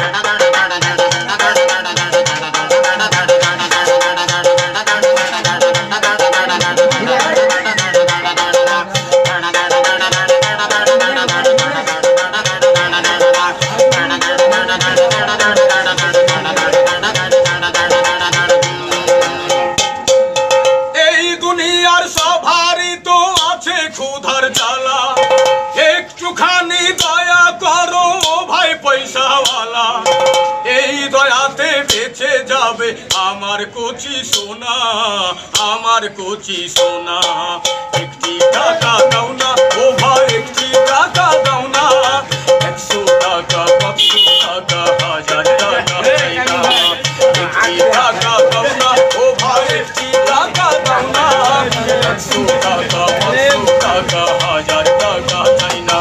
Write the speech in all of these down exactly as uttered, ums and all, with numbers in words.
ক্ষুধার জ্বালা একটুখানি দয়া করো ভাই পয়সাওয়ালা, এই দয়াতে বেঁচে যাবে আমার কচি সোনা, আমার কচি সোনা। একটি টাকা দাও না ও ভাই, একটি টাকা দাও না, একশো টাকা পাঁচশো টাকা হাজার টাকা, একটি টাকা দাও না ও ভাই, একটি টাকা দাও না, একশো টাকা পাঁচশো টাকা হাজার টাকা চাই না।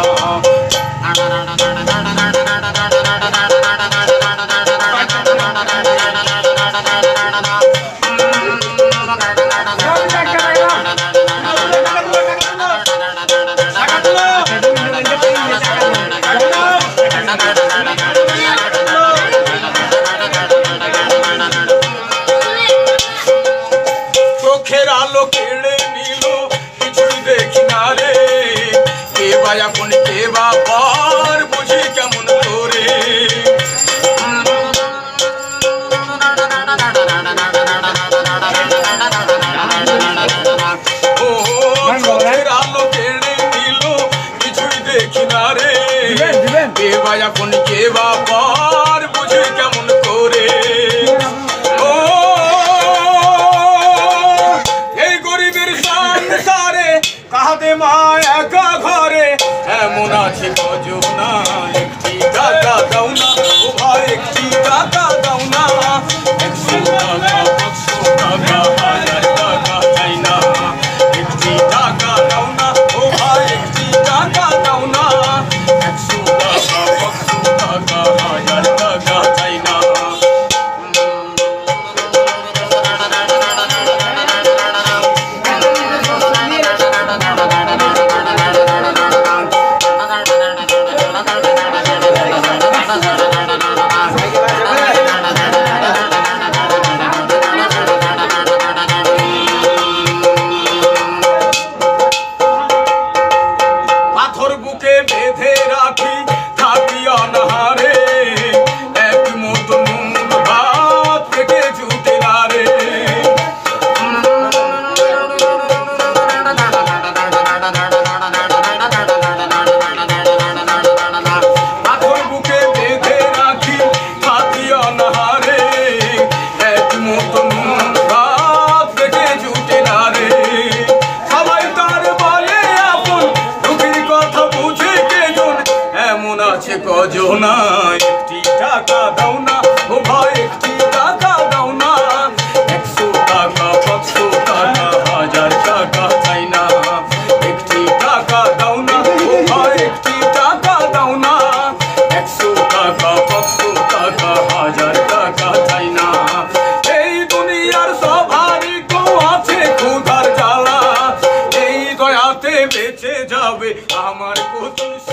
চোখের আলো কেড়ে নিল কিছুই দেখি না রে, কে বা এখন কে বা পর বুঝি কেমন করে। ও চোখের আলো কেড়ে নিল কিছুই দেখি না রে, কে বা এখন কে বা পর বুঝি কেমন করে। কাঁদে মা একা ঘরে এমন আছে কজনা, একটি টাকা দাও না ও ভাই, একটি টাকা দাও না, একশো টাকা পাঁচশো টাকা হাজার টাকা চাই না। একটি টাকা দাও না ও ভাই, একটি টাকা দাও না, একশো টাকা পাঁচশো টাকা হাজার টাকা চাই না। বুকে বেঁধে রাখি থাকি অনাহারে, এক মতো নুন ভাত থেকে জুটে না রে। পাথর বুকে বেঁধে রাখি থাকি অনাহারে, এক মতো নুন ভাত থেকে জুটে না রে। সবাই তার বলে আপন, দুঃখের কথা বুঝে কেজন এমন আছে কজনা, একটি টাকা দাও না ও ভাই, একটি টাকা দাও না, একশো টাকা পাঁচশো টাকা হাজার টাকা চাই না। একটি টাকা দাও না ও ভাই, একটি টাকা দাও না, একশো টাকা পাঁচশো টাকা হাজার টাকা চাই না। এই দুনিয়ার সবারই তো আছে ক্ষুধার জ্বালা, এই দয়াতে বেঁচে যাবে আমার কচি